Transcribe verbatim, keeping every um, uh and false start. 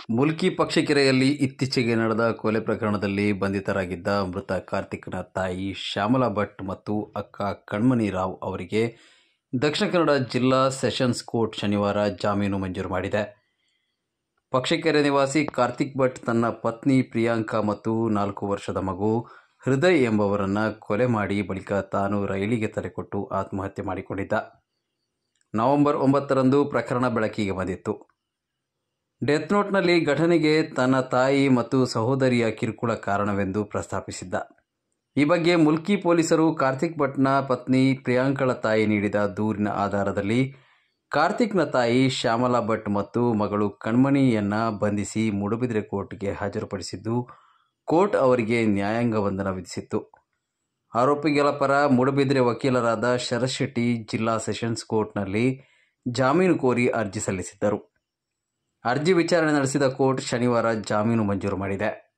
ಮುಲ್ಕಿ ಪಕ್ಷಿಕೆರೆಯಲ್ಲಿ ಇತ್ತೀಚೆಗೆ ನಡೆದ ಕೊಲೆ ಪ್ರಕರಣದಲ್ಲಿ ಬಂಧಿತರಾಗಿದ್ದ ಮೃತ ಕಾರ್ತಿಕ್ನ ತಾಯಿ ಶ್ಯಾಮಲಾ ಭಟ್ ಮತ್ತು ಅಕ್ಕ ಕಣ್ಮಣಿ ರಾವ್ ಅವರಿಗೆ ದಕ್ಷಿಣ ಕನ್ನಡ ಜಿಲ್ಲಾ ಸೆಷನ್ಸ್ ಕೋರ್ಟ್ ಶನಿವಾರ ಜಾಮೀನು ಮಂಜೂರು ಮಾಡಿದೆ. ಪಕ್ಷಿಕೆರೆ ನಿವಾಸಿ ಕಾರ್ತಿಕ್ ಭಟ್ ತನ್ನ ಪತ್ನಿ ಪ್ರಿಯಾಂಕಾ ಮತ್ತು ನಾಲ್ಕು ವರ್ಷದ ಮಗು ಹೃದಯ್ ಎಂಬವರನ್ನು ಕೊಲೆ ಮಾಡಿ ಬಳಿಕ ತಾನು ರೈಲಿಗೆ ತಲೆಕೊಟ್ಟು ಆತ್ಮಹತ್ಯೆ ಮಾಡಿಕೊಂಡಿದ್ದ. ನವೆಂಬರ್ ಒಂಬತ್ತರಂದು ಪ್ರಕರಣ ಬೆಳಕಿಗೆ ಬಂದಿತ್ತು. ಡೆತ್ ನೋಟ್ನಲ್ಲಿ ಘಟನೆಗೆ ತನ್ನ ತಾಯಿ ಮತ್ತು ಸಹೋದರಿಯ ಕಿರುಕುಳ ಕಾರಣವೆಂದು ಪ್ರಸ್ತಾಪಿಸಿದ್ದ. ಈ ಬಗ್ಗೆ ಮುಲ್ಕಿ ಪೊಲೀಸರು ಕಾರ್ತಿಕ್ ಭಟ್ನ ಪತ್ನಿ ಪ್ರಿಯಾಂಕಳ ತಾಯಿ ನೀಡಿದ ದೂರಿನ ಆಧಾರದಲ್ಲಿ ಕಾರ್ತಿಕ್ನ ತಾಯಿ ಶ್ಯಾಮಲಾ ಭಟ್ ಮತ್ತು ಮಗಳು ಕಣ್ಮಣಿಯನ್ನ ಬಂಧಿಸಿ ಮೂಡುಬಿದಿರೆ ಕೋರ್ಟ್ಗೆ ಹಾಜರುಪಡಿಸಿದ್ದು, ಕೋರ್ಟ್ ಅವರಿಗೆ ನ್ಯಾಯಾಂಗ ಬಂಧನ ವಿಧಿಸಿತ್ತು. ಆರೋಪಿಗಳ ಪರ ಮೂಡುಬಿದಿರೆ ವಕೀಲರಾದ ಶರತ್ ಶೆಟ್ಟಿ ಜಿಲ್ಲಾ ಸೆಷನ್ಸ್ ಕೋರ್ಟ್ನಲ್ಲಿ ಜಾಮೀನು ಕೋರಿ ಅರ್ಜಿ ಸಲ್ಲಿಸಿದ್ದರು. ಅರ್ಜಿ ವಿಚಾರಣೆ ನಡೆಸಿದ ಕೋರ್ಟ್ ಶನಿವಾರ ಜಾಮೀನು ಮಂಜೂರು ಮಾಡಿದೆ.